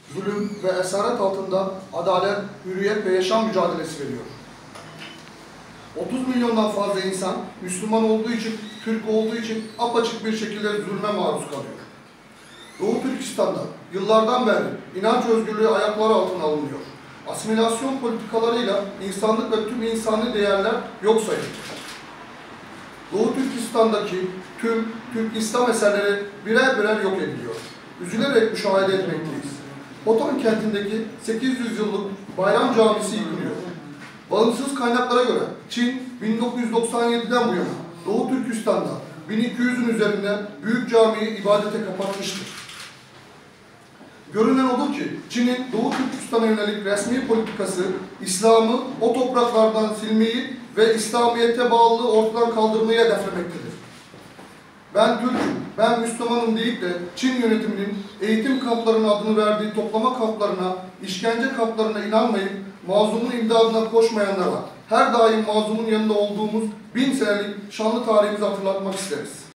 zulüm ve esaret altında adalet, hürriyet ve yaşam mücadelesi veriyor. 30 milyondan fazla insan Müslüman olduğu için, Türk olduğu için apaçık bir şekilde zulme maruz kalıyor. Doğu Türkistan'da yıllardan beri inanç özgürlüğü ayaklar altına alınıyor. Asimilasyon politikalarıyla insanlık ve tüm insani değerler yok sayılıyor. Doğu Türkistan'daki tüm Türk İslam eserleri birer birer yok ediliyor. Üzülerek müşahede etmekteyiz. Hoton kentindeki 800 yıllık Bayram Camisi yıkılıyor. Bağımsız kaynaklara göre Çin 1997'den bu yana Doğu Türkistan'da 1200'ün üzerinde büyük camiyi ibadete kapatmıştır. Görünen odur ki Çin'in Doğu Türkistan'a yönelik resmi politikası İslam'ı o topraklardan silmeyi ve İslamiyet'e bağlılığı ortadan kaldırmayı hedeflemektedir. Ben Türk'üm, ben Müslümanım deyip de Çin yönetiminin eğitim kamplarına adını verdiği toplama kamplarına, işkence kamplarına inanmayıp mazlumun imdadına koşmayanlara her daim mazlumun yanında olduğumuz 1000 senelik şanlı tarihimizi hatırlatmak isteriz.